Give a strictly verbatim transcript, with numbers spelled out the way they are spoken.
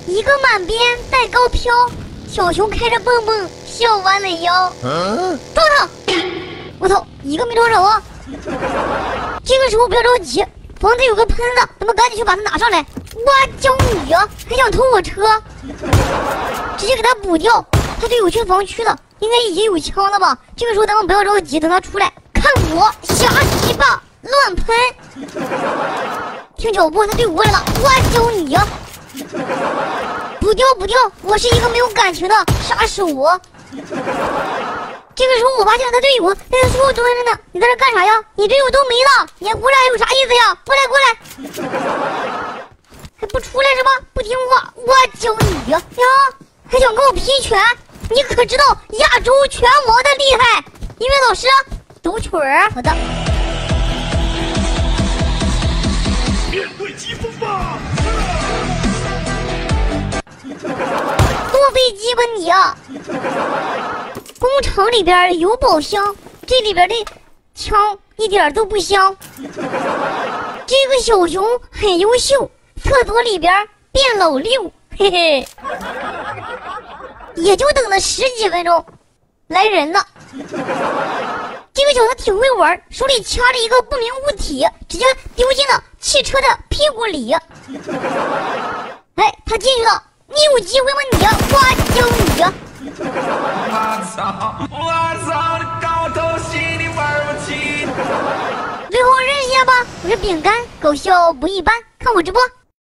一个满鞭带高飘，小熊开着蹦蹦笑弯了腰。嗯，撞他！我操，一个没抓着啊！这个时候不要着急，房子有个喷子，咱们赶紧去把它拿上来。哇，教你啊，还想偷我车？直接给他补掉，他队友去防区了，应该已经有枪了吧？这个时候咱们不要着急，等他出来，看我瞎鸡巴乱喷。听脚步，他队友过来了，哇，教你啊！补掉补掉，我是一个没有感情的杀手啊！这个时候我发现他队友在那树后蹲着呢，你在这干啥呀？你队友都没了，你还过来有啥意思呀？过来过来，还不出来是吧？不听话，我教你呀！呀，还想跟我拼拳？你可知道亚洲拳王的厉害？音乐老师，抖曲儿，好的。面对疾风吧！坐飞机吧你啊！工厂里边有宝箱，这里边的枪一点都不香。这个小熊很优秀，厕所里边变老六，嘿嘿。也就等了十几分钟，来人了。这个小子挺会玩，手里掐着一个不明物体，直接丢进了汽车的屁股里。哎，他进去了。你有机会吗你呀？我教你呀！我操！我操！高头戏你玩不起。最后认识一下吧，我是饼干，搞笑不一般，看我直播。